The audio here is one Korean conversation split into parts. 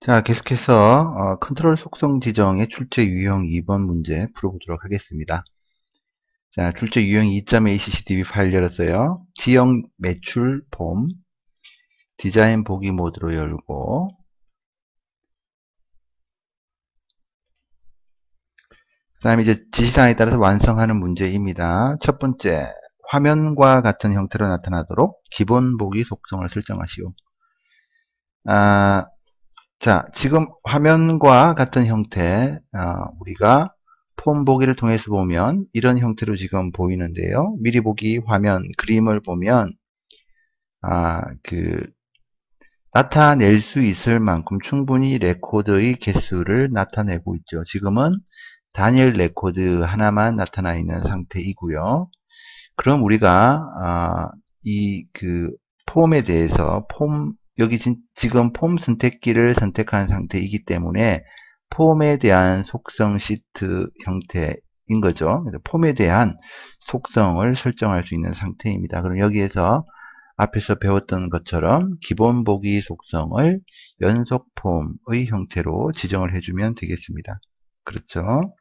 자, 계속해서 컨트롤 속성 지정의 출제 유형 2번 문제 풀어보도록 하겠습니다. 자, 출제 유형 2.ACCDB 파일 열었어요. 지형 매출 폼, 디자인 보기 모드로 열고, 그 다음에 이제 지시사항에 따라서 완성하는 문제입니다. 첫 번째, 화면과 같은 형태로 나타나도록 기본 보기 속성을 설정하시오. 자, 지금 화면과 같은 형태, 우리가 폼 보기를 통해서 보면 이런 형태로 지금 보이는데요. 미리 보기 화면 그림을 보면 나타낼 수 있을 만큼 충분히 레코드의 개수를 나타내고 있죠. 지금은 단일 레코드 하나만 나타나 있는 상태이고요. 그럼 우리가 폼에 대해서 여기 지금 폼 선택기를 선택한 상태이기 때문에 폼에 대한 속성 시트 형태인 거죠. 그래서 폼에 대한 속성을 설정할 수 있는 상태입니다. 그럼 여기에서 앞에서 배웠던 것처럼 기본 보기 속성을 연속 폼의 형태로 지정을 해주면 되겠습니다. 그렇죠?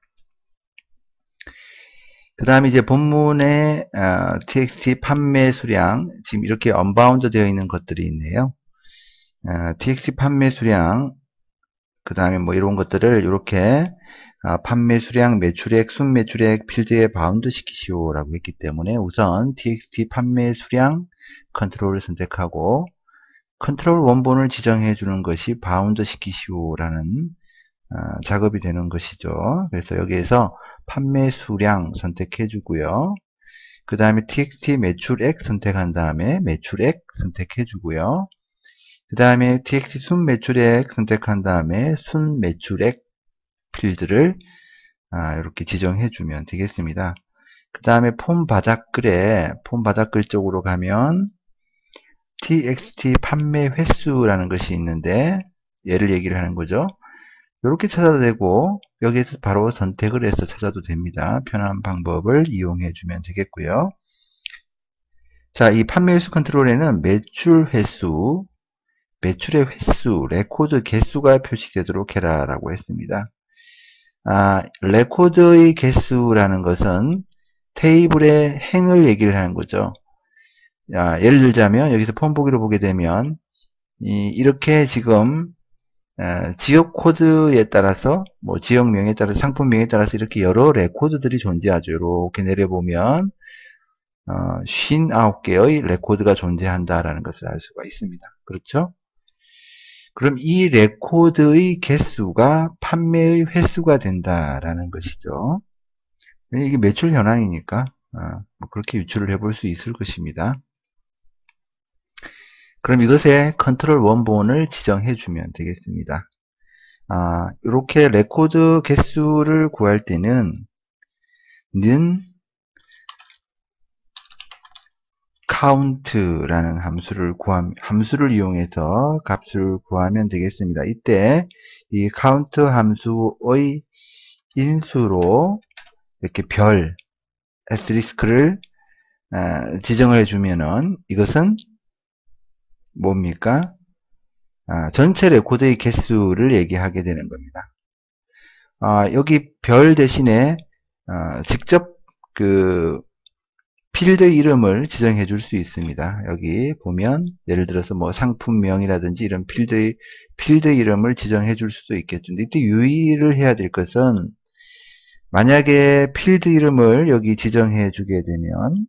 그 다음에 이제 본문에 txt 판매 수량 지금 이렇게 언바운드 되어 있는 것들이 있네요. txt 판매 수량 그 다음에 뭐 이런 것들을 이렇게 판매 수량, 매출액, 순매출액 필드에 바운드 시키시오 라고 했기 때문에 우선 txt 판매 수량 컨트롤을 선택하고 컨트롤 원본을 지정해 주는 것이 바운드 시키시오 라는 작업이 되는 것이죠. 그래서 여기에서 판매 수량 선택해 주고요. 그 다음에 txt 매출액 선택한 다음에 매출액 선택해 주고요. 그 다음에 txt 순매출액 선택한 다음에 순매출액 필드를 이렇게 지정해 주면 되겠습니다. 그 다음에 폼 바닥글 쪽으로 가면 txt 판매 횟수라는 것이 있는데 얘를 얘기를 하는 거죠. 이렇게 찾아도 되고 여기에서 바로 선택을 해서 찾아도 됩니다. 편한 방법을 이용해 주면 되겠고요. 자, 이 판매 횟수 컨트롤에는 매출 횟수, 매출의 횟수, 레코드 개수가 표시되도록 해라 라고 했습니다. 레코드의 개수라는 것은 테이블의 행을 얘기를 하는 거죠. 예를 들자면 여기서 폼 보기로 보게 되면 이렇게 지금 지역 코드에 따라서 뭐 지역명에 따라서 상품명에 따라서 이렇게 여러 레코드들이 존재하죠. 이렇게 내려보면 59개의 레코드가 존재한다라는 것을 알 수가 있습니다. 그렇죠? 그럼 이 레코드의 개수가 판매의 횟수가 된다라는 것이죠. 이게 매출 현황이니까 뭐 그렇게 유출을 해볼 수 있을 것입니다. 그럼 이것에 컨트롤 원본을 지정해 주면 되겠습니다. 이렇게 레코드 개수를 구할 때는 count라는 함수를 이용해서 값을 구하면 되겠습니다. 이때 이 count 함수의 인수로 이렇게 별 에스테리스크를 지정을 해주면은 이것은 뭡니까? 전체 레코드의 개수를 얘기하게 되는 겁니다. 여기 별 대신에 직접 그 필드 이름을 지정해 줄 수 있습니다. 여기 보면 예를 들어서 뭐 상품명이라든지 이런 필드 이름을 지정해 줄 수도 있겠죠. 근데 이때 유의를 해야 될 것은 만약에 필드 이름을 여기 지정해 주게 되면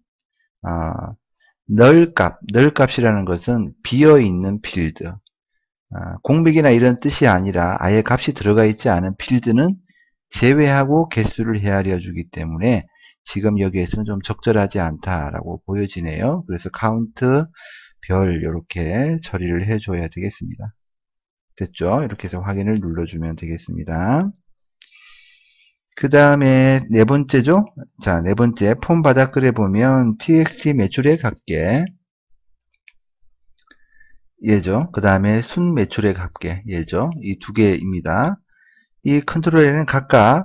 널값이라는 것은 비어있는 필드, 공백이나 이런 뜻이 아니라 아예 값이 들어가 있지 않은 필드는 제외하고 개수를 헤아려 주기 때문에 지금 여기에서는 좀 적절하지 않다라고 보여지네요. 그래서 카운트 별 이렇게 처리를 해줘야 되겠습니다. 됐죠? 이렇게 해서 확인을 눌러주면 되겠습니다. 그 다음에 네 번째죠? 자, 네 번째 폼 바닥글에 보면 txt 매출액 합계 얘죠. 그 다음에 순 매출액 합계 얘죠. 이 두 개입니다. 이 컨트롤에는 각각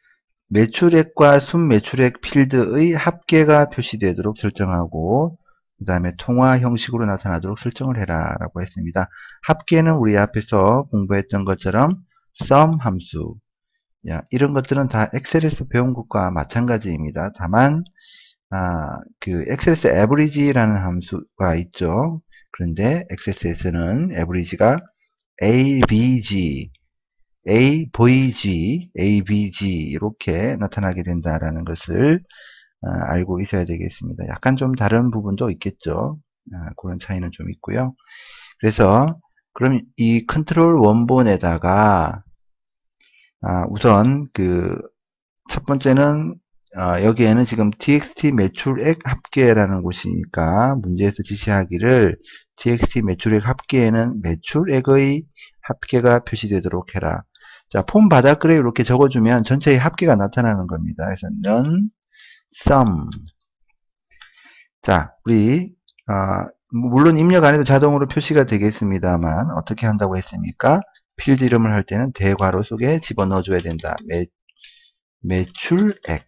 매출액과 순매출액 필드의 합계가 표시되도록 설정하고 그 다음에 통화 형식으로 나타나도록 설정을 해라 라고 했습니다. 합계는 우리 앞에서 공부했던 것처럼 sum 함수, 이런 것들은 다 엑셀에서 배운 것과 마찬가지입니다. 다만 그 엑셀에서 average라는 함수가 있죠. 그런데 엑셀에서는 average가 avg, avg, avg 이렇게 나타나게 된다라는 것을 알고 있어야 되겠습니다. 약간 좀 다른 부분도 있겠죠. 그런 차이는 좀 있고요. 그래서 그럼 이 컨트롤 원본에다가 우선 그 첫 번째는 여기에는 지금 txt 매출액 합계라는 곳이니까 문제에서 지시하기를 txt 매출액 합계에는 매출액의 합계가 표시되도록 해라. 자, 폼 바닥글에 이렇게 적어주면 전체의 합계가 나타나는 겁니다. 그래서 none sum. 자, 우리 물론 입력 안 해도 자동으로 표시가 되겠습니다만 어떻게 한다고 했습니까? 필드 이름을 할 때는 대괄호 속에 집어넣어줘야 된다. 매출액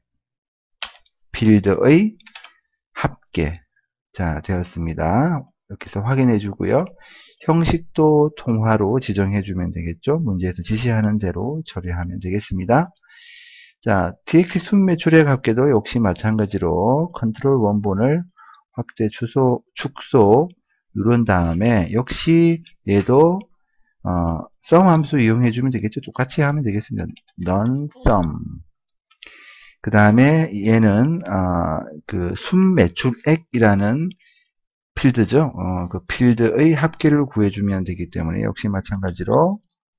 필드의 합계. 자, 되었습니다. 이렇게 해서 확인해 주고요. 형식도 통화로 지정해 주면 되겠죠. 문제에서 지시하는 대로 처리하면 되겠습니다. 자, txt 순매출액 합계도 역시 마찬가지로 컨트롤 원본을 확대, 축소 누른 다음에 역시 얘도 sum 함수 이용해 주면 되겠죠. 똑같이 하면 되겠습니다. none sum. 그 다음에 얘는 그 순매출액이라는 필드죠. 그 필드의 합계를 구해주면 되기 때문에 역시 마찬가지로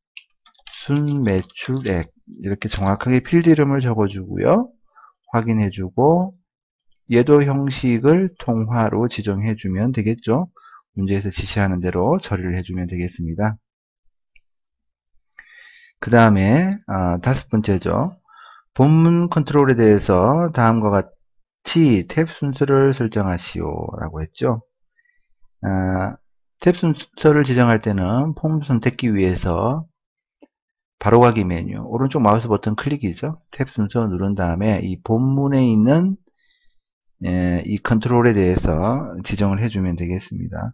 순매출액 이렇게 정확하게 필드 이름을 적어주고요. 확인해주고 얘도 형식을 통화로 지정해주면 되겠죠. 문제에서 지시하는 대로 처리를 해주면 되겠습니다. 그 다음에 다섯 번째죠. 본문 컨트롤에 대해서 다음과 같이 탭 순서를 설정하시오 라고 했죠. 탭 순서를 지정할 때는 폼 선택기 위에서 바로가기 메뉴 오른쪽 마우스 버튼 클릭이죠. 탭 순서 누른 다음에 이 본문에 있는 이 컨트롤에 대해서 지정을 해주면 되겠습니다.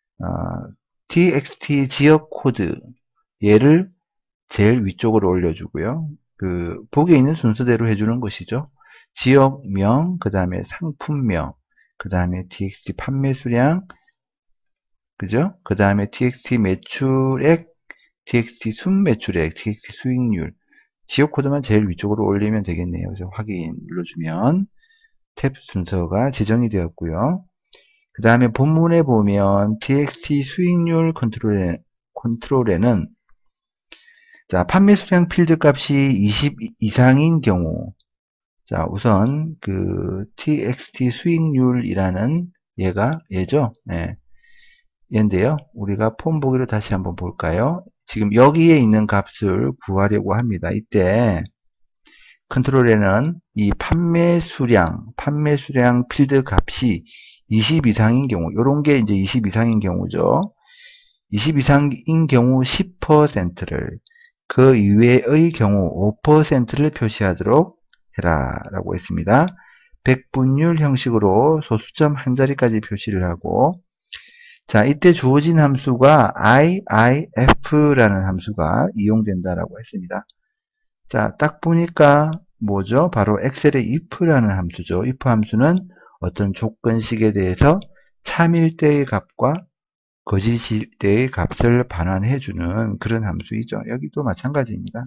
txt 지역 코드 얘를 제일 위쪽으로 올려주고요. 그 보기에 있는 순서대로 해주는 것이죠. 지역명, 그 다음에 상품명, 그 다음에 txt 판매 수량, 그죠? 그 다음에 txt 매출액, txt 순매출액, txt 수익률. 지역 코드만 제일 위쪽으로 올리면 되겠네요. 그래서 확인 눌러주면 탭 순서가 지정이 되었고요. 그 다음에 본문에 보면 txt 수익률 컨트롤에는 자, 판매 수량 필드 값이 20 이상인 경우, 자, 우선 그 txt 수익률이라는 얘죠. 네. 얘인데요. 우리가 폼 보기로 다시 한번 볼까요? 지금 여기에 있는 값을 구하려고 합니다. 이때 컨트롤에는 이 판매 수량 필드 값이 20 이상인 경우, 요런 게 이제 20 이상인 경우죠. 20 이상인 경우 10%를, 그 이외의 경우 5%를 표시하도록 해라 라고 했습니다. 백분율 형식으로 소수점 한 자리까지 표시를 하고, 자, 이때 주어진 함수가 IIF라는 함수가 이용된다라고 했습니다. 자, 딱 보니까 뭐죠? 바로 엑셀의 if라는 함수죠. if 함수는 어떤 조건식에 대해서 참일 때의 값과 거짓일 때의 값을 반환해주는 그런 함수이죠. 여기도 마찬가지입니다.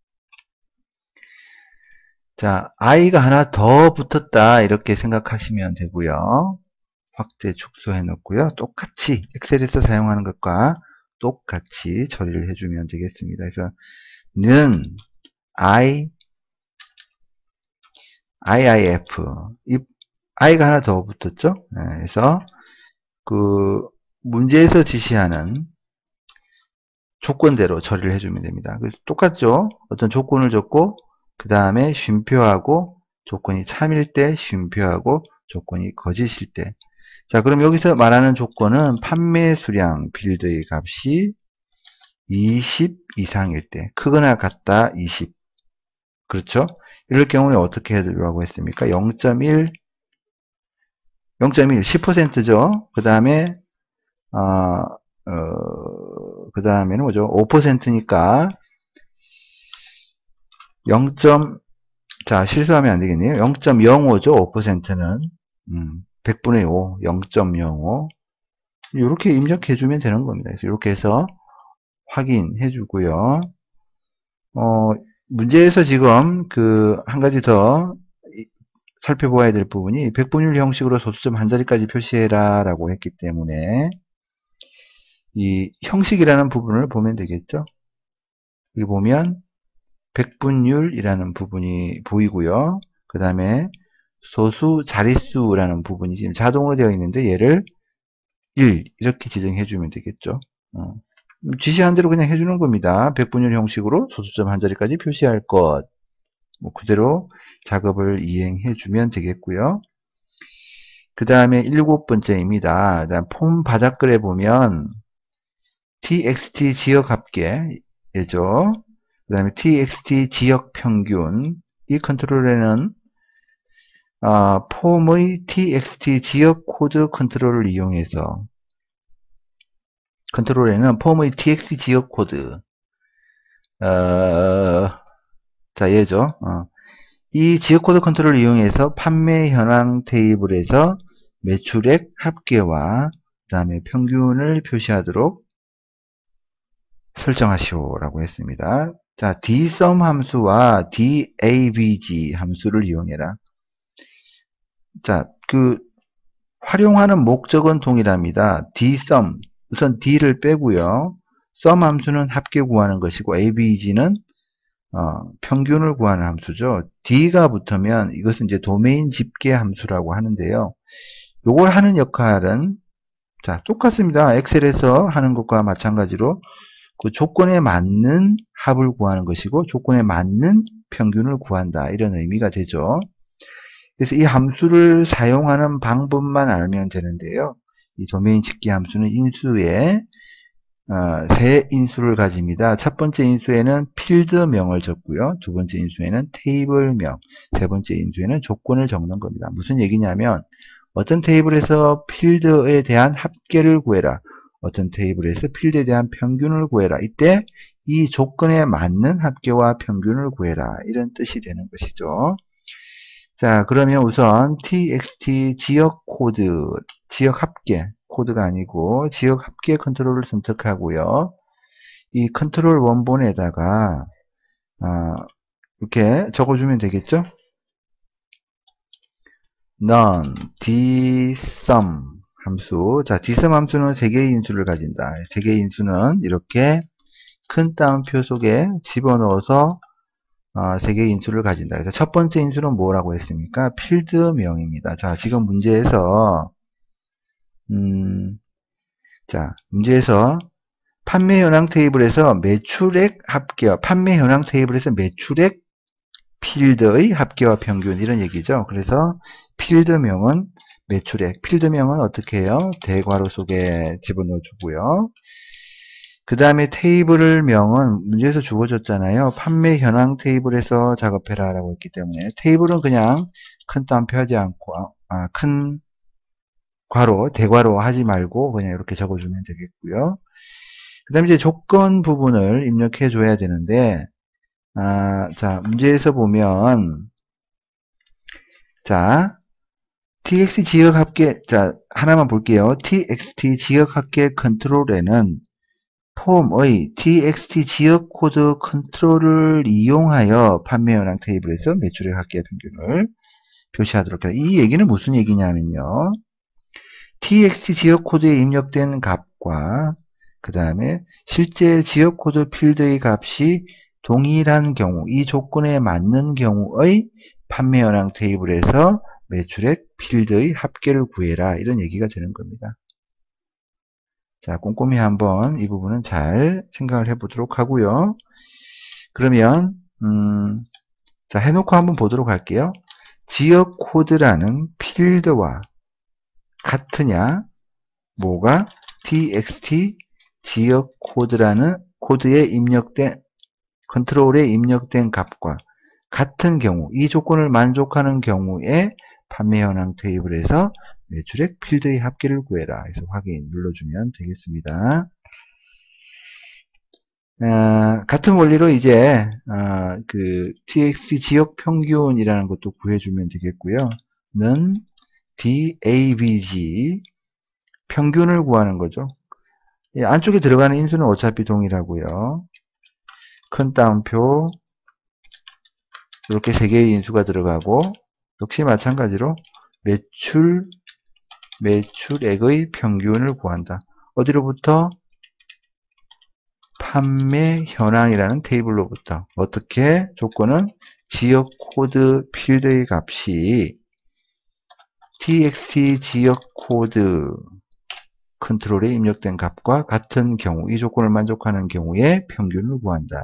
자, i가 하나 더 붙었다 이렇게 생각하시면 되고요. 확대 축소해 놓고요. 똑같이 엑셀에서 사용하는 것과 똑같이 처리를 해주면 되겠습니다. 그래서 는 IIF i가 하나 더 붙었죠. 네, 그래서 그 문제에서 지시하는 조건대로 처리를 해주면 됩니다. 그래서 똑같죠. 어떤 조건을 줬고 그 다음에 쉼표하고 조건이 참일 때 쉼표하고 조건이 거짓일 때. 자, 그럼 여기서 말하는 조건은 판매 수량 필드의 값이 20 이상일 때, 크거나 같다 20. 그렇죠? 이럴 경우는 어떻게 해두라고 했습니까? 0.1 0.1, 10%죠. 그 다음에, 그 다음에는 뭐죠? 5%니까 0. 자, 실수하면 안 되겠네요. 0.05죠. 5%는. 100분의 5, 0.05. 이렇게 입력해주면 되는 겁니다. 그래서 이렇게 해서 확인해주고요. 문제에서 지금 한 가지 더 살펴보아야 될 부분이 백분율 형식으로 소수점 한 자리까지 표시해라 라고 했기 때문에 이 형식이라는 부분을 보면 되겠죠. 여기 보면 백분율이라는 부분이 보이고요. 그 다음에 소수 자릿수라는 부분이 지금 자동으로 되어 있는데 얘를 1 이렇게 지정해 주면 되겠죠. 지시한 대로 그냥 해주는 겁니다. 백분율 형식으로 소수점 한 자리까지 표시할 것. 그대로 작업을 이행해 주면 되겠고요. 그 다음에 7번째입니다. 폼 바닥글에 보면 txt 지역 합계예죠. 그 다음에 txt 지역 평균. 이 컨트롤에는 폼의 txt 지역 코드 컨트롤을 이용해서 컨트롤에는 폼의 txt 지역 코드 자 얘죠. 이 지역 코드 컨트롤을 이용해서 판매 현황 테이블에서 매출액 합계와 그 다음에 평균을 표시하도록 설정하시오 라고 했습니다. 자, dsum 함수와 davg 함수를 이용해라. 자, 활용하는 목적은 동일합니다. dsum, 우선 d를 빼고요. sum 함수는 합계 구하는 것이고 avg는 평균을 구하는 함수죠. d가 붙으면 이것은 이제 도메인 집계 함수라고 하는데요. 요걸 하는 역할은 자, 똑같습니다. 엑셀에서 하는 것과 마찬가지로 그 조건에 맞는 합을 구하는 것이고 조건에 맞는 평균을 구한다. 이런 의미가 되죠. 그래서 이 함수를 사용하는 방법만 알면 되는데요. 이 도메인 집계 함수는 인수에 세 인수를 가집니다. 첫 번째 인수에는 필드명을 적고요. 두 번째 인수에는 테이블명, 세 번째 인수에는 조건을 적는 겁니다. 무슨 얘기냐면 어떤 테이블에서 필드에 대한 합계를 구해라. 어떤 테이블에서 필드에 대한 평균을 구해라. 이때 이 조건에 맞는 합계와 평균을 구해라. 이런 뜻이 되는 것이죠. 자, 그러면 우선 txt 지역 코드, 지역 합계 코드가 아니고 지역 합계 컨트롤을 선택하고요. 이 컨트롤 원본에다가 이렇게 적어주면 되겠죠. none dsum 함수. 자, dsum 함수는 3개의 인수를 가진다. 3개의 인수는 이렇게 큰 따옴표 속에 집어넣어서 3개의 인수를 가진다. 그래서 첫 번째 인수는 뭐라고 했습니까? 필드명입니다. 자, 지금 문제에서 자, 문제에서 판매 현황 테이블에서 매출액 합계와 판매 현황 테이블에서 매출액 필드의 합계와 평균 이런 얘기죠. 그래서 필드명은 매출액, 필드명은 어떻게 해요? 대괄호 속에 집어넣어 주고요. 그 다음에 테이블명은 문제에서 주어졌잖아요. 판매 현황 테이블에서 작업해라 라고 했기 때문에 테이블은 그냥 큰 따옴표 하지 않고 큰 괄호, 대괄호 하지 말고 그냥 이렇게 적어주면 되겠고요. 그 다음에 이제 조건 부분을 입력해 줘야 되는데 자, 문제에서 보면 자, txt 지역 합계 자, 하나만 볼게요. txt 지역 합계 컨트롤에는 폼의 txt 지역 코드 컨트롤을 이용하여 판매 현황 테이블에서 매출액 합계 평균을 표시하도록 해요. 이 얘기는 무슨 얘기냐면요. txt 지역 코드에 입력된 값과 그 다음에 실제 지역 코드 필드의 값이 동일한 경우, 이 조건에 맞는 경우의 판매 현황 테이블에서 매출액 필드의 합계를 구해라. 이런 얘기가 되는 겁니다. 자, 꼼꼼히 한번 이 부분은 잘 생각을 해보도록 하고요. 그러면 자, 해놓고 한번 보도록 할게요. 지역 코드라는 필드와 같으냐? 뭐가? txt 지역 코드라는 코드에 입력된 컨트롤에 입력된 값과 같은 경우, 이 조건을 만족하는 경우에 판매 현황 테이블에서 매출액 필드의 합계를 구해라. 그래서 확인 눌러주면 되겠습니다. 같은 원리로 이제 그 TXT 지역 평균이라는 것도 구해주면 되겠고요. 는 DAVG 평균을 구하는 거죠. 안쪽에 들어가는 인수는 어차피 동일하고요. 큰 따옴표 이렇게 3개의 인수가 들어가고 역시 마찬가지로 매출액의 평균을 구한다. 어디로부터? 판매 현황이라는 테이블로부터. 어떻게? 조건은 지역 코드 필드의 값이 txt 지역 코드 컨트롤에 입력된 값과 같은 경우, 이 조건을 만족하는 경우에 평균을 구한다.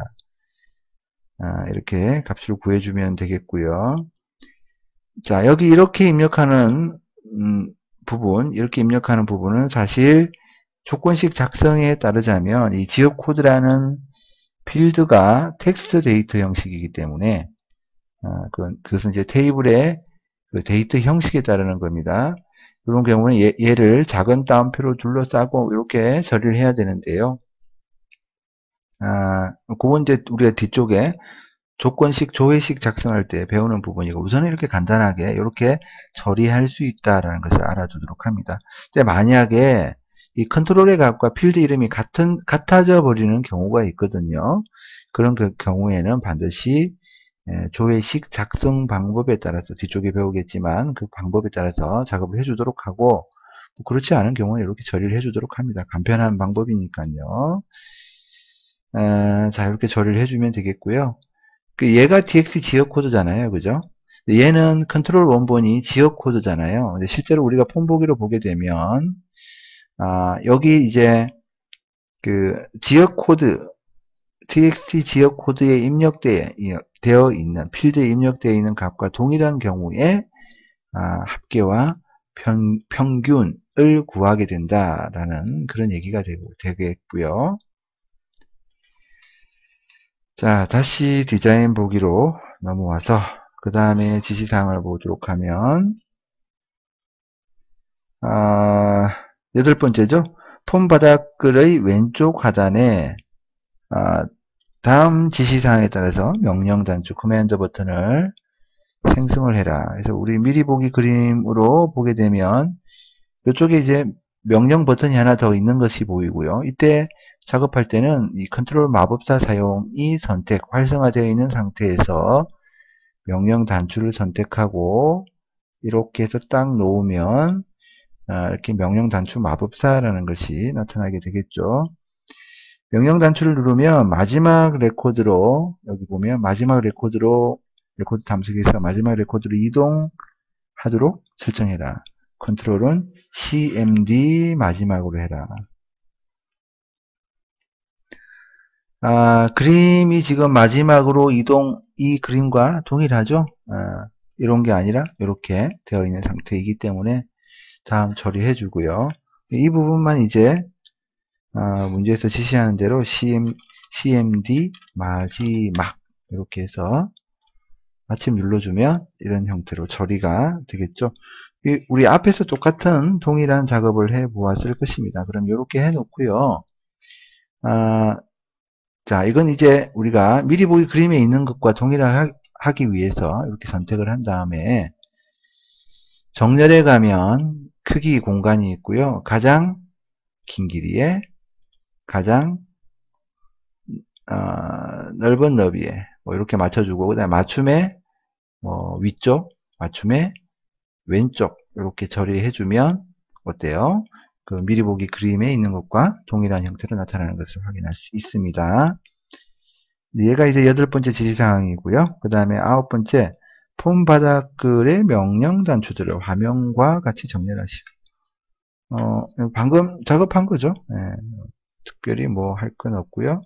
이렇게 값을 구해주면 되겠고요. 자, 여기 이렇게 입력하는 이렇게 입력하는 부분은 사실 조건식 작성에 따르자면 이 지역 코드라는 필드가 텍스트 데이터 형식이기 때문에 그것은 이제 테이블의 그 데이터 형식에 따르는 겁니다. 이런 경우는 얘를 작은 따옴표로 둘러싸고 이렇게 처리를 해야 되는데요. 그건 이제 우리가 뒤쪽에 조건식, 조회식 작성할 때 배우는 부분이고 우선은 이렇게 간단하게 이렇게 처리할 수 있다라는 것을 알아두도록 합니다. 근데 만약에 이 컨트롤의 값과 필드 이름이 같아져 버리는 경우가 있거든요. 그런 그 경우에는 반드시 조회식 작성 방법에 따라서 뒤쪽에 배우겠지만 그 방법에 따라서 작업을 해주도록 하고 그렇지 않은 경우는 이렇게 처리를 해주도록 합니다. 간편한 방법이니까요. 자, 이렇게 처리를 해주면 되겠고요. 얘가 txt 지역 코드잖아요. 그죠? 얘는 컨트롤 원본이 지역 코드잖아요. 근데 실제로 우리가 폼 보기로 보게 되면, 여기 이제 그 지역 코드, txt 지역 코드에 입력되어 있는, 필드에 입력되어 있는 값과 동일한 경우에, 합계와 평균을 구하게 된다라는 그런 얘기가 되겠고요. 자, 다시 디자인 보기로 넘어와서 그 다음에 지시사항을 보도록 하면 8번째죠. 폼 바닥글의 왼쪽 하단에 다음 지시사항에 따라서 명령 단추 커맨드 버튼을 생성을 해라. 그래서 우리 미리 보기 그림으로 보게 되면 이쪽에 이제 명령 버튼이 하나 더 있는 것이 보이고요. 이때 작업할 때는 이 컨트롤 마법사 사용이 활성화되어 있는 상태에서 명령 단추를 선택하고 이렇게 해서 딱 놓으면 이렇게 명령 단추 마법사라는 것이 나타나게 되겠죠. 명령 단추를 누르면 마지막 레코드로 여기 보면 마지막 레코드로 레코드 탐색에서 마지막 레코드로 이동하도록 설정해라. 컨트롤은 CMD 마지막으로 해라. 그림이 지금 마지막으로 이 그림과 동일하죠? 이런 게 아니라 이렇게 되어 있는 상태이기 때문에 다음 처리해 주고요. 이 부분만 이제 문제에서 지시하는 대로 CMD 마지막 이렇게 해서 마침 눌러주면 이런 형태로 처리가 되겠죠. 우리 앞에서 똑같은 동일한 작업을 해 보았을 것입니다. 그럼 이렇게 해 놓고요. 자, 이건 이제 우리가 미리 보기 그림에 있는 것과 동일하기 위해서 이렇게 선택을 한 다음에 정렬에 가면 크기 공간이 있고요. 가장 긴 길이에 가장 넓은 너비에 뭐 이렇게 맞춰주고 그다음에 맞춤의 위쪽, 맞춤의 왼쪽 이렇게 처리해주면 어때요? 그 미리 보기 그림에 있는 것과 동일한 형태로 나타나는 것을 확인할 수 있습니다. 얘가 이제 8번째 지시사항이고요. 그 다음에 9번째 폼 바닥글의 명령 단추들을 화면과 같이 정렬하시오. 방금 작업한 거죠. 특별히 뭐 할 건 없고요.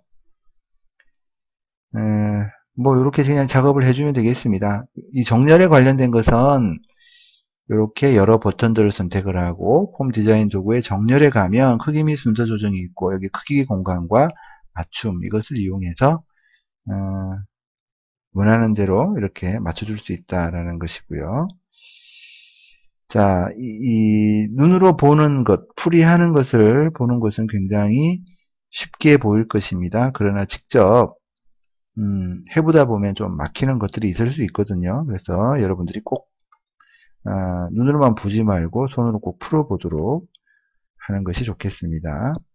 뭐 이렇게 그냥 작업을 해주면 되겠습니다. 이 정렬에 관련된 것은 이렇게 여러 버튼들을 선택을 하고 폼 디자인 도구에 정렬에 가면 크기 및 순서 조정이 있고 여기 크기 공간과 맞춤 이것을 이용해서 원하는 대로 이렇게 맞춰줄 수 있다라는 것이고요. 자, 이 눈으로 보는 것, 풀이하는 것을 보는 것은 굉장히 쉽게 보일 것입니다. 그러나 직접 해보다 보면 좀 막히는 것들이 있을 수 있거든요. 그래서 여러분들이 꼭 눈으로만 보지 말고 손으로 꼭 풀어보도록 하는 것이 좋겠습니다.